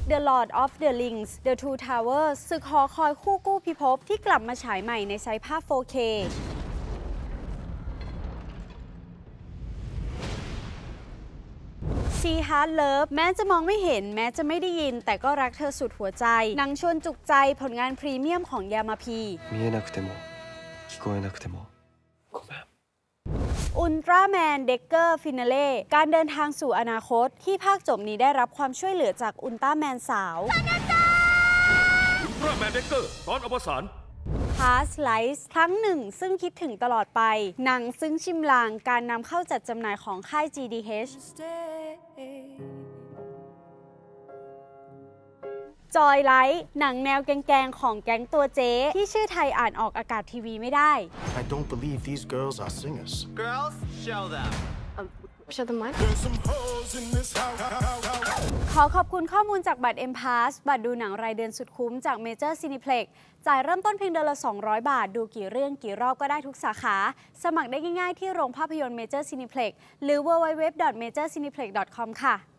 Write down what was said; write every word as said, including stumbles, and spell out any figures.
The Lord of the Rings The Two Towers ศึกหอคอยคู่กู้พิภพที่กลับมาฉายใหม่ในไซส์ภาพ โฟร์เค She Heart Love แม้จะมองไม่เห็นแม้จะไม่ได้ยินแต่ก็รักเธอสุดหัวใจหนังชวนจุกใจผลงานพรีเมียมของยามาพี見えなくても聞こえなくてもごめんอุลตร้าแมนเด็กเกอร์ฟินาเล่การเดินทางสู่อนาคตที่ภาคจบนี้ได้รับความช่วยเหลือจากอุลตร้าแมนสาวอุลตร้าแมนเด็กเกอร์ตอนอวสาน Past Lives ครั้งหนึ่งซึ่งคิดถึงตลอดไปหนังซึ่งชิมลางการนำเข้าจัดจำหน่ายของค่าย จี ดี เอช จอยไลท์หนังแนวแกงๆของแก๊งตัวเจ๊ที่ชื่อไทยอ่านออกอากาศทีวีไม่ได้ I don't believe these girls are singers. Girls, show them. Show them what? ขอขอบคุณข้อมูลจากบัตร เอ็ม พาส บัตรดูหนังรายเดือนสุดคุ้มจาก Major Cineplex จ่ายเริ่มต้นเพียงเดือนละ สองร้อย บาทดูกี่เรื่องกี่รอบก็ได้ทุกสาขาสมัครได้ง่ายๆที่โรงภาพยนตร์ Major Cineplex หรือ ดับเบิลยู ดับเบิลยู ดับเบิลยู ดอท เมเจอร์ ซีนิเพล็กซ์ ดอท คอม ค่ะ